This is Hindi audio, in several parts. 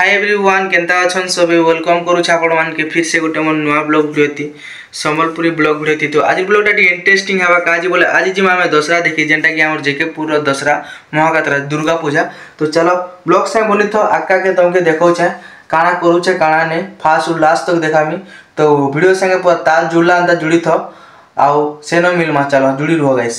हाय एवरीवन केंता अछन सभी वेलकम करूछ आपण मान के फिर से गोटे मन नवा ब्लॉग वीडियो थी संबलपुरी ब्लॉग वीडियो थी। तो आज ब्लॉगटा टी इंटरेस्टिंग हवा काजी बोले आज जिमा हमें दसरा देखी जेंटा कि हमर जेकेपुर रो दसरा महाकात्रा दुर्गा पूजा। तो चलो ब्लॉग से बनी तो आका के तुमके देखौ छे काना करू छे काना ने फास्ट और लास्ट तक देखामी। तो वीडियो संगे पूरा ताल जुड़ला अंदा जुड़ी थो आउ सेनो मिलमा चलो जुड़ी रहो guys.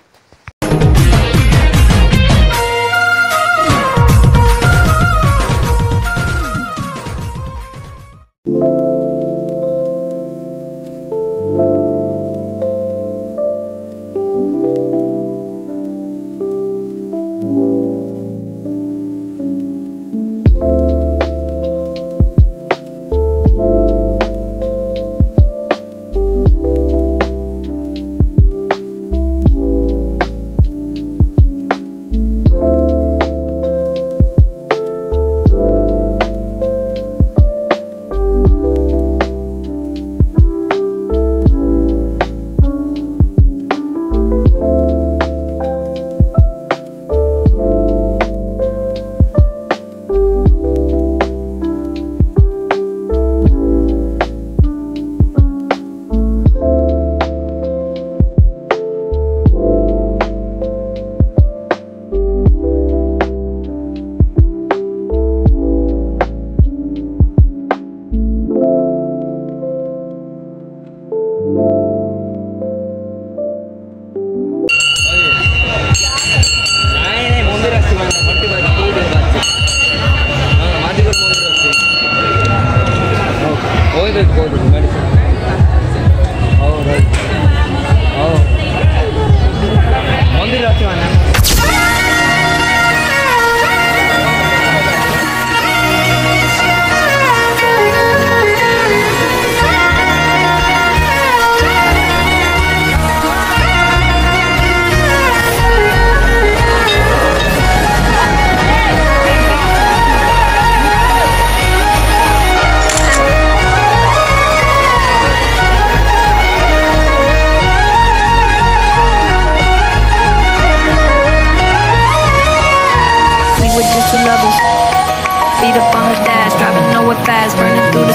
Feet up on the dash, driving nowhere fast, burning through the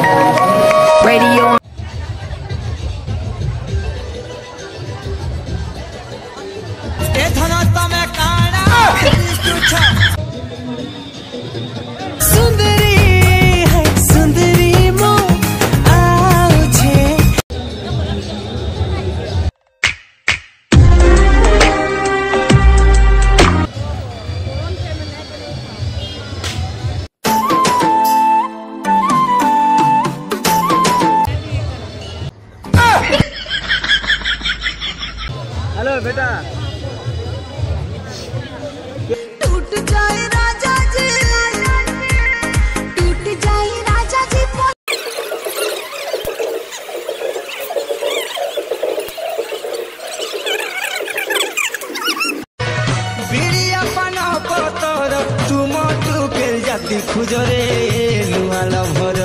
summer. Radio on. सुंदरी है सुंदरी मो आओ छे। हेलो बेटा टूट जाए राजा जी, टूट जाए राजा जी। बिड़िया पाना पतर तुम टुके जाती खुजरे नुआ लभर।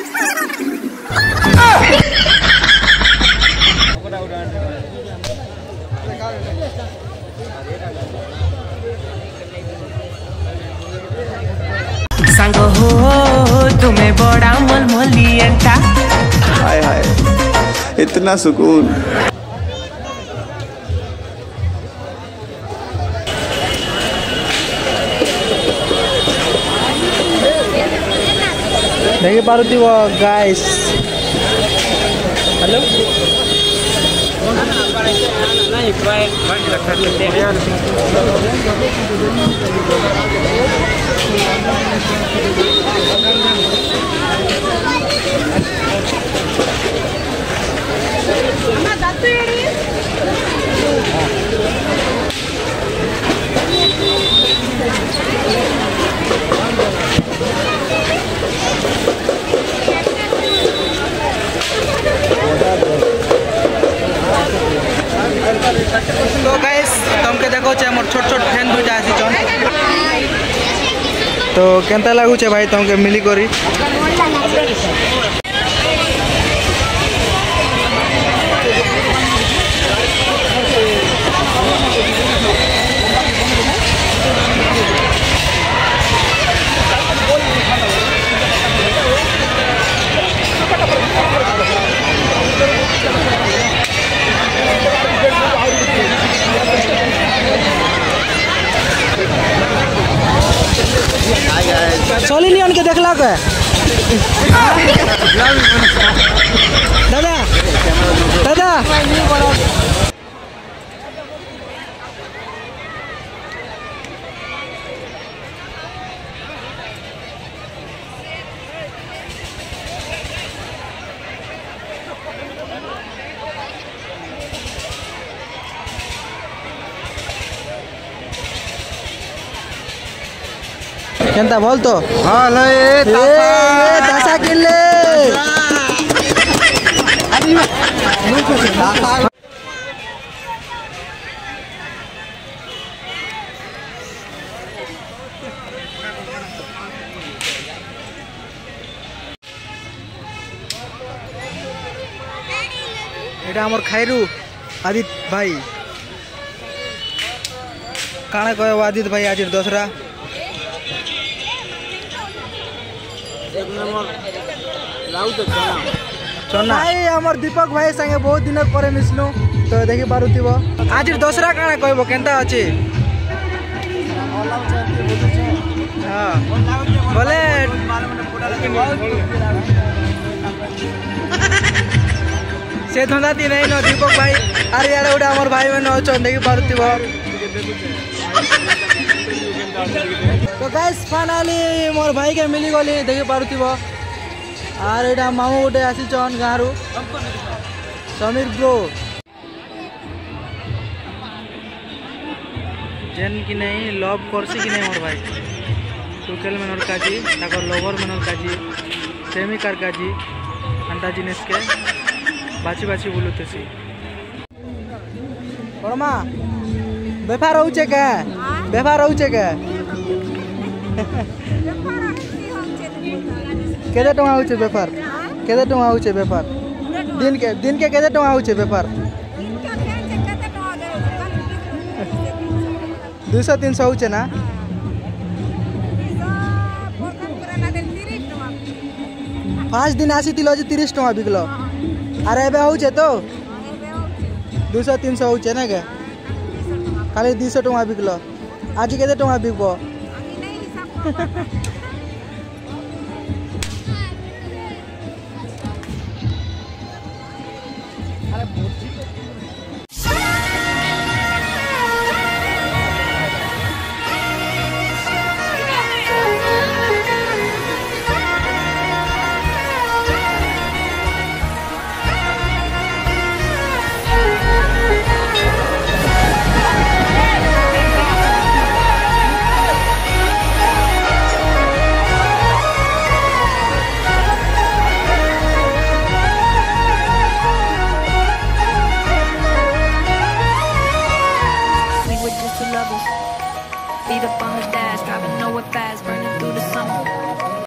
संग हो तुम्हें बड़ा मलमलियंटा। हाय हाय इतना सुकून। देखि पारुती वो गाइस हेलो तो गाइस तुमके देखो छे मोर छोट छोट फैन दुटा आसी छन। तो केनता लागू छे भाई तुमके मिली करी। लियोन के देखला के दादा दादा केनता बोल तो हाँ लो तासा किनले एटा हमर खाइरू आदित्य भाई काना कहब आदित्य भाई आज दसरा चना भाई हमर दीपक भाई संगे बहुत दिन पर मिसलु तो देखि पारुथिबो आज दसरा काना कहबो केनता अछि हां बोले से धंदा ती नहीं न दीपक भाई अरे यार उडा हमर भाई मन अछन देखि पारुथिबो तो गाइस फाइनली मोर भाई के मिली गली देखि पारुथिबो आर एटा मामू गोटे आसी चन गाँरु समीर ब्रो जेन कि नहीं लव करसी कि नहीं मोर भाई टुकेल मनर काजी ताकर लवर मनर काजी प्रेमिकार काजी अंता जिनिस के बाची बाची बुलुतेसी बड़मा बेफार होउचे के बेफार होउचे के केते टका होउचे बेपार केते टका होउचे बेपार दिन के केते टका होउचे बेपार 200-300 होउचे ना 5 दिन आसी तिलो जे 30 टका बिकलो अरे एबे होउचे तो 200-300 होउचे ना के खाली 200 टका बिकलो आज केते टका बिकबो Feet up on the dash, driving nowhere fast, burning through the summer.